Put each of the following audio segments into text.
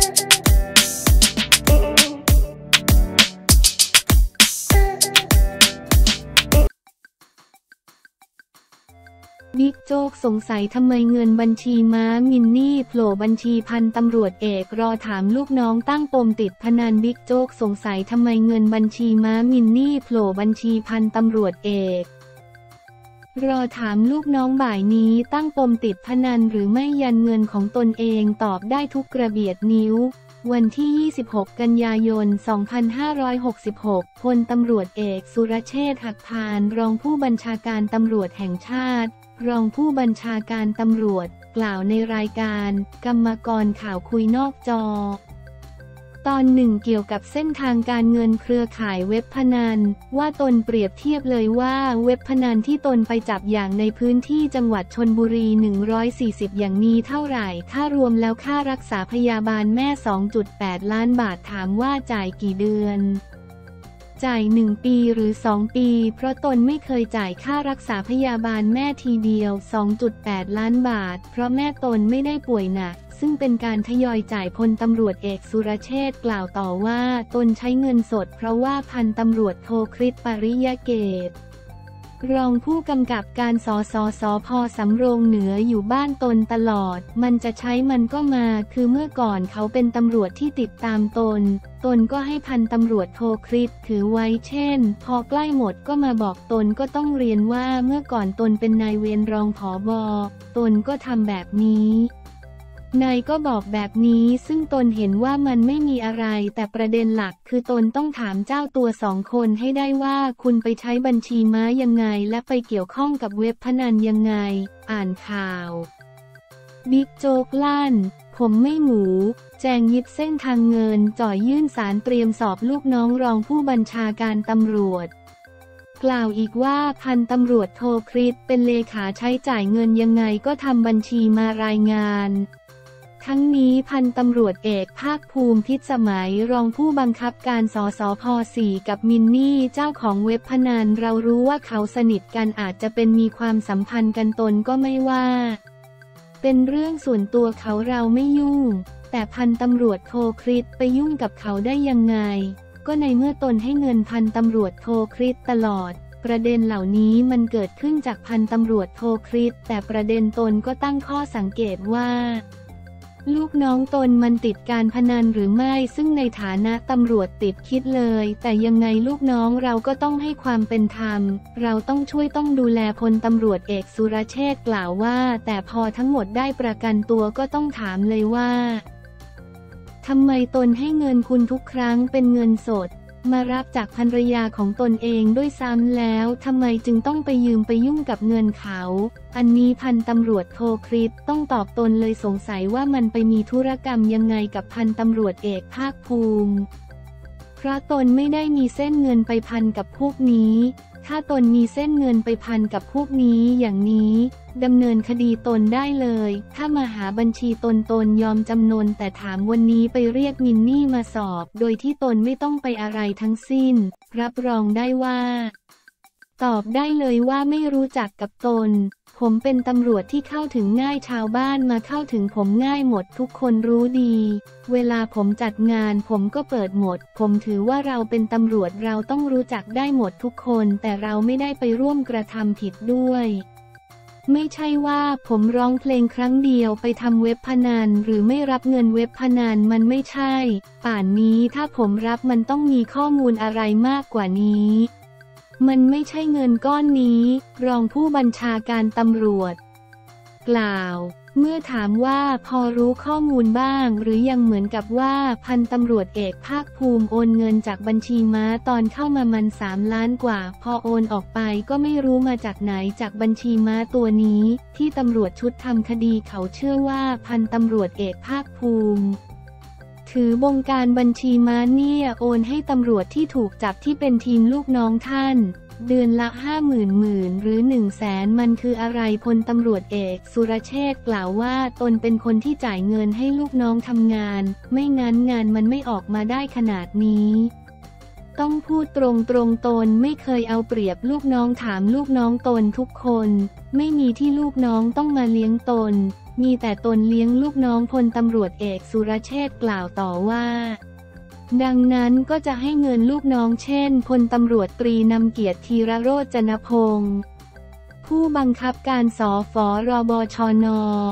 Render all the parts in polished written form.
บิ๊กโจ๊กสงสัยทำไมเงินบัญชีม้ามินนี่โผล่บัญชีพันตำรวจเอกรอถามลูกน้องตั้งปมติดพนันบิ๊กโจ๊กสงสัยทำไมเงินบัญชีม้ามินนี่โผล่บัญชีพันตำรวจเอกรอถามลูกน้องบ่ายนี้ตั้งปมติดพนันหรือไม่ยันเงินของตนเองตอบได้ทุกกระเบียดนิ้ววันที่ 26 กันยายน 2566 พลตำรวจเอกสุรเชษฐ์ หักพานรองผู้บัญชาการตำรวจแห่งชาติรองผู้บัญชาการตำรวจกล่าวในรายการกรรมกรข่าวคุยนอกจอตอนหนึ่งเกี่ยวกับเส้นทางการเงินเครือข่ายเว็บพนันว่าตนเปรียบเทียบเลยว่าเว็บพนันที่ตนไปจับอย่างในพื้นที่จังหวัดชลบุรี140อย่างนี้เท่าไหร่ถ้ารวมแล้วค่ารักษาพยาบาลแม่ 2.8 ล้านบาทถามว่าจ่ายกี่เดือนจ่าย1 ปีหรือ2 ปีเพราะตนไม่เคยจ่ายค่ารักษาพยาบาลแม่ทีเดียว 2.8 ล้านบาทเพราะแม่ตนไม่ได้ป่วยหนักซึ่งเป็นการทยอยจ่ายพลตำรวจเอกสุรเชษฐ์กล่าวต่อว่าตนใช้เงินสดเพราะว่าพันตำรวจโทคริส ปริยเกตรองผู้กำกับการสพ.สำโรงเหนืออยู่บ้านตนตลอดมันจะใช้มันก็มาคือเมื่อก่อนเขาเป็นตำรวจที่ติดตามตนก็ให้พันตำรวจโทคริสถือไว้เช่นพอใกล้หมดก็มาบอกตนก็ต้องเรียนว่าเมื่อก่อนตนเป็นนายเวรรองผบ.ตนก็ทำแบบนี้นายก็บอกแบบนี้ซึ่งตนเห็นว่ามันไม่มีอะไรแต่ประเด็นหลักคือตนต้องถามเจ้าตัว2 คนให้ได้ว่าคุณไปใช้บัญชีม้ายังไงและไปเกี่ยวข้องกับเว็บพนันยังไงอ่านข่าวบิ๊กโจ๊กลั่นผมไม่หมูแจงยิบเส้นทางเงินจ่อยยื่นศาลเตรียมสอบลูกน้องรองผู้บัญชาการตำรวจกล่าวอีกว่าพันตำรวจโทคริสเป็นเลขาใช้จ่ายเงินยังไงก็ทำบัญชีมารายงานทั้งนี้พันตำรวจเอกภาคภูมิพิสมัยรองผู้บังคับการสพ. 4กับมินนี่เจ้าของเว็บพนันเรารู้ว่าเขาสนิทกันอาจจะเป็นมีความสัมพันธ์กันตนก็ไม่ว่าเป็นเรื่องส่วนตัวเขาเราไม่ยุ่งแต่พันตำรวจโทคริสไปยุ่งกับเขาได้ยังไงก็ในเมื่อตนให้เงินพันตำรวจโทคริสตลอดประเด็นเหล่านี้มันเกิดขึ้นจากพันตำรวจโทคริสแต่ประเด็นตนก็ตั้งข้อสังเกตว่าลูกน้องตนมันติดการพนันหรือไม่ซึ่งในฐานะตำรวจติดคิดเลยแต่ยังไงลูกน้องเราก็ต้องให้ความเป็นธรรมเราต้องช่วยต้องดูแลพลตำรวจเอกสุรเชษฐ์กล่าวว่าแต่พอทั้งหมดได้ประกันตัวก็ต้องถามเลยว่าทำไมตนให้เงินคุณทุกครั้งเป็นเงินสดมารับจากภรรยาของตนเองด้วยซ้ำแล้วทำไมจึงต้องไปยืมไปยุ่งกับเงินเขาอันนี้พันตำรวจโทคริสต้องตอบตนเลยสงสัยว่ามันไปมีธุรกรรมยังไงกับพันตำรวจเอกภาคภูมิเพราะตนไม่ได้มีเส้นเงินไปพันกับพวกนี้ถ้าตนมีเส้นเงินไปพันกับพวกนี้อย่างนี้ดำเนินคดีตนได้เลยถ้ามาหาบัญชีตนยอมจำนนแต่ถามวันนี้ไปเรียกมินนี่มาสอบโดยที่ตนไม่ต้องไปอะไรทั้งสิ้นรับรองได้ว่าตอบได้เลยว่าไม่รู้จักกับตนผมเป็นตำรวจที่เข้าถึงง่ายชาวบ้านมาเข้าถึงผมง่ายหมดทุกคนรู้ดีเวลาผมจัดงานผมก็เปิดหมดผมถือว่าเราเป็นตำรวจเราต้องรู้จักได้หมดทุกคนแต่เราไม่ได้ไปร่วมกระทำผิดด้วยไม่ใช่ว่าผมร้องเพลงครั้งเดียวไปทำเว็บพนันหรือไม่รับเงินเว็บพนันมันไม่ใช่ป่านนี้ถ้าผมรับมันต้องมีข้อมูลอะไรมากกว่านี้มันไม่ใช่เงินก้อนนี้รองผู้บัญชาการตำรวจกล่าวเมื่อถามว่าพอรู้ข้อมูลบ้างหรือยังเหมือนกับว่าพันตำรวจเอกภาคภูมิโอนเงินจากบัญชีม้าตอนเข้ามามัน3 ล้านกว่าพอโอนออกไปก็ไม่รู้มาจากไหนจากบัญชีม้าตัวนี้ที่ตำรวจชุดทำคดีเขาเชื่อว่าพันตำรวจเอกภาคภูมิถือบงการบัญชีม้าเนี่ยโอนให้ตำรวจที่ถูกจับที่เป็นทีมลูกน้องท่านเดือนละ50,000หรือ100,000มันคืออะไรพลตำรวจเอกสุรเชษฐ์กล่าวว่าตนเป็นคนที่จ่ายเงินให้ลูกน้องทำงานไม่งั้นงานมันไม่ออกมาได้ขนาดนี้ต้องพูดตรงตนไม่เคยเอาเปรียบลูกน้องถามลูกน้องตนทุกคนไม่มีที่ลูกน้องต้องมาเลี้ยงตนมีแต่ตนเลี้ยงลูกน้องพลตำรวจเอกสุรเชษฐ์กล่าวต่อว่าดังนั้นก็จะให้เงินลูกน้องเช่นพลตำรวจตรีนำเกียรติธีรโรจนพงศ์ผู้บังคับการสฟรบชน.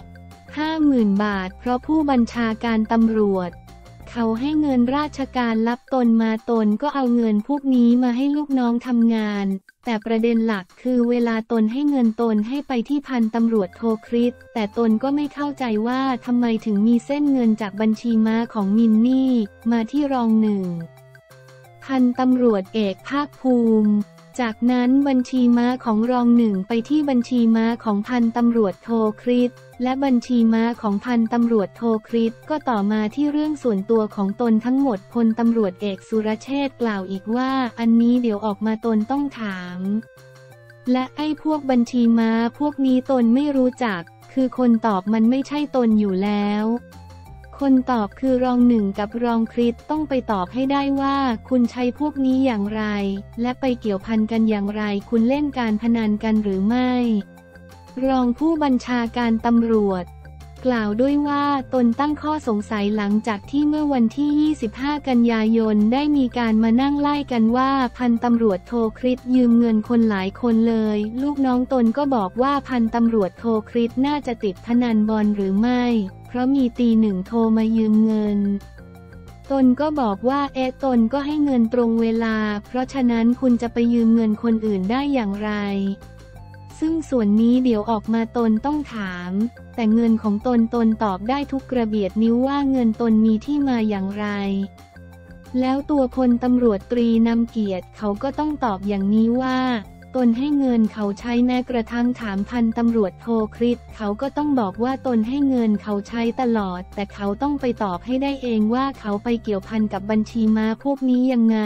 50,000 บาทเพราะผู้บัญชาการตำรวจเขาให้เงินราชการรับตนมาตนก็เอาเงินพวกนี้มาให้ลูกน้องทำงานแต่ประเด็นหลักคือเวลาตนให้เงินตนให้ไปที่พันตำรวจโทคริสแต่ตนก็ไม่เข้าใจว่าทำไมถึงมีเส้นเงินจากบัญชีม้าของมินนี่มาที่รองหนึ่งพันตำรวจเอกภาคภูมิจากนั้นบัญชีม้าของรองหนึ่งไปที่บัญชีม้าของพันตำรวจโทคริสและบัญชีม้าของพันตำรวจโทคริสก็ต่อมาที่เรื่องส่วนตัวของตนทั้งหมดพลตำรวจเอกสุรเชษฐ์กล่าวอีกว่าอันนี้เดี๋ยวออกมาตนต้องถามและไอ้พวกบัญชีม้าพวกนี้ตนไม่รู้จักคือคนตอบมันไม่ใช่ตนอยู่แล้วคนตอบคือรองหนึ่งกับรองคริสต้องไปตอบให้ได้ว่าคุณใช้พวกนี้อย่างไรและไปเกี่ยวพันกันอย่างไรคุณเล่นการพนันกันหรือไม่รองผู้บัญชาการตำรวจกล่าวด้วยว่าตนตั้งข้อสงสัยหลังจากที่เมื่อวันที่ 25 กันยายนได้มีการมานั่งไล่กันว่าพันตำรวจโทคริสยืมเงินคนหลายคนเลยลูกน้องตนก็บอกว่าพันตำรวจโทคริสน่าจะติดพนันบอลหรือไม่เพราะมีตีหนึ่งโทรมายืมเงินตนก็บอกว่าตนก็ให้เงินตรงเวลาเพราะฉะนั้นคุณจะไปยืมเงินคนอื่นได้อย่างไรซึ่งส่วนนี้เดี๋ยวออกมาตนต้องถามแต่เงินของตนตอบได้ทุกกระเบียดนิ้วว่าเงินตนมีที่มาอย่างไรแล้วตัวพลตำรวจตรีนำเกียรติเขาก็ต้องตอบอย่างนี้ว่าตนให้เงินเขาใช้แม้กระทั่งถามพันตำรวจโทคริสเขาก็ต้องบอกว่าตนให้เงินเขาใช้ตลอดแต่เขาต้องไปตอบให้ได้เองว่าเขาไปเกี่ยวพันกับบัญชีม้าพวกนี้ยังไง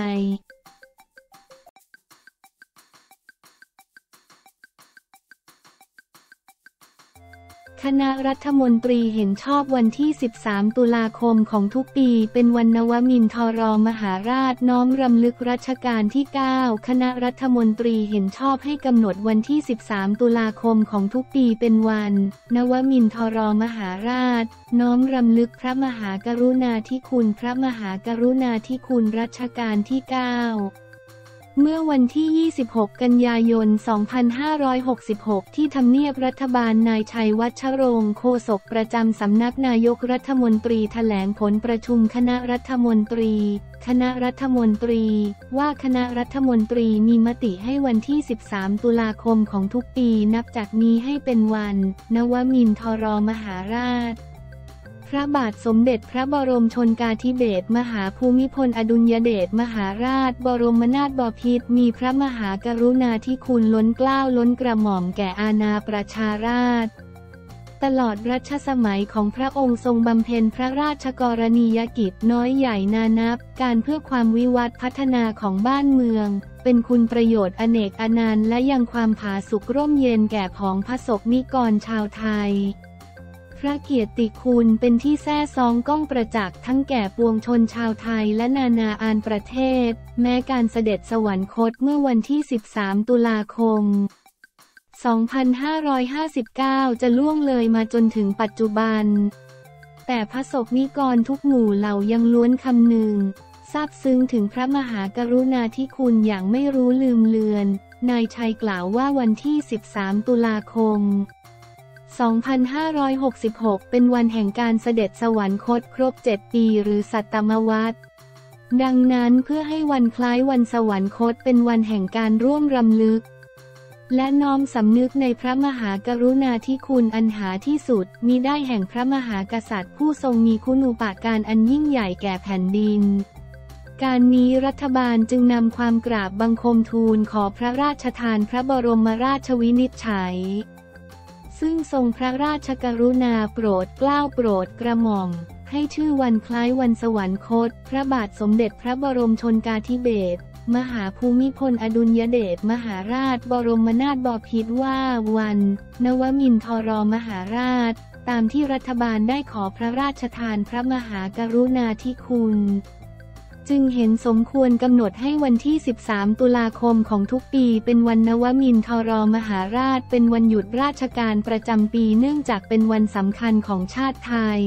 คณะรัฐมนตรีเห็นชอบวันที่ 13 ตุลาคมของทุกปีเป็นวันนวมินทรมหาราชน้อมรำลึกรัชกาลที่ 9 คณะรัฐมนตรีเห็นชอบให้กำหนดวันที่ 13 ตุลาคมของทุกปีเป็นวันนวมินทรมหาราชน้อมรำลึกพระมหากรุณาธิคุณพระมหากรุณาธิคุณรัชกาลที่ 9เมื่อวันที่ 26 กันยายน 2566 ที่ทำเนียบรัฐบาลนายชัยวัชรงค์โฆษกประจำสำนักนายกรัฐมนตรีแถลงผลประชุมคณะรัฐมนตรีว่าคณะรัฐมนตรีมีมติให้วันที่ 13 ตุลาคมของทุกปีนับจากนี้ให้เป็นวันนวมินทรมหาราชพระบาทสมเด็จพระบรมชนกาธิเบศรมหาภูมิพลอดุลยเดชมหาราชบรมนาถบพิตรมีพระมหากรุณาธิคุณล้นเกล้าล้นกระหม่อมแก่อาณาประชาราษฎร์ตลอดรัชสมัยของพระองค์ทรงบำเพ็ญพระราชกรณียกิจน้อยใหญ่นานับการเพื่อความวิวัฒน์พัฒนาของบ้านเมืองเป็นคุณประโยชน์อเนกอนันต์และยังความผาสุกร่มเย็นแก่ผองพระสงฆ์นิกรชาวไทยพระเกียรติคุณเป็นที่แท้ซองก้องประจักษ์ทั้งแก่ปวงชนชาวไทยและนานาอาณาประเทศแม้การเสด็จสวรรคตเมื่อวันที่ 13 ตุลาคม 2559 จะล่วงเลยมาจนถึงปัจจุบันแต่พระสงฆ์นิกรทุกหมู่เหล่ายังล้วนคำนึงซาบซึ้งถึงพระมหากรุณาธิคุณอย่างไม่รู้ลืมเลือนนายชัยกล่าวว่าวันที่ 13 ตุลาคม2566 เป็นวันแห่งการเสด็จสวรรคตครบ 7 ปีหรือสัตตมวรรษดังนั้นเพื่อให้วันคล้ายวันสวรรคตเป็นวันแห่งการร่วมรำลึกและน้อมสำนึกในพระมหากรุณาธิคุณอันหาที่สุดมิได้แห่งพระมหากษัตริย์ผู้ทรงมีคุณูปการอันยิ่งใหญ่แก่แผ่นดินการนี้รัฐบาลจึงนำความกราบบังคมทูลขอพระราชทานพระบรมราชวินิจฉัยซึ่งทรงพระราชกรุณาโปรดเกล้าโปรดกระหม่อมให้ชื่อวันคล้ายวันสวรรคตพระบาทสมเด็จพระบรมชนกาธิเบศรมหาภูมิพลอดุลยเดชมหาราชบรมนาถบพิตรว่าวันนวมินทรมหาราชตามที่รัฐบาลได้ขอพระราชทานพระมหากรุณาธิคุณจึงเห็นสมควรกำหนดให้วันที่ 13 ตุลาคมของทุกปีเป็นวันนวมินทรมหาราชเป็นวันหยุดราชการประจำปีเนื่องจากเป็นวันสำคัญของชาติไทย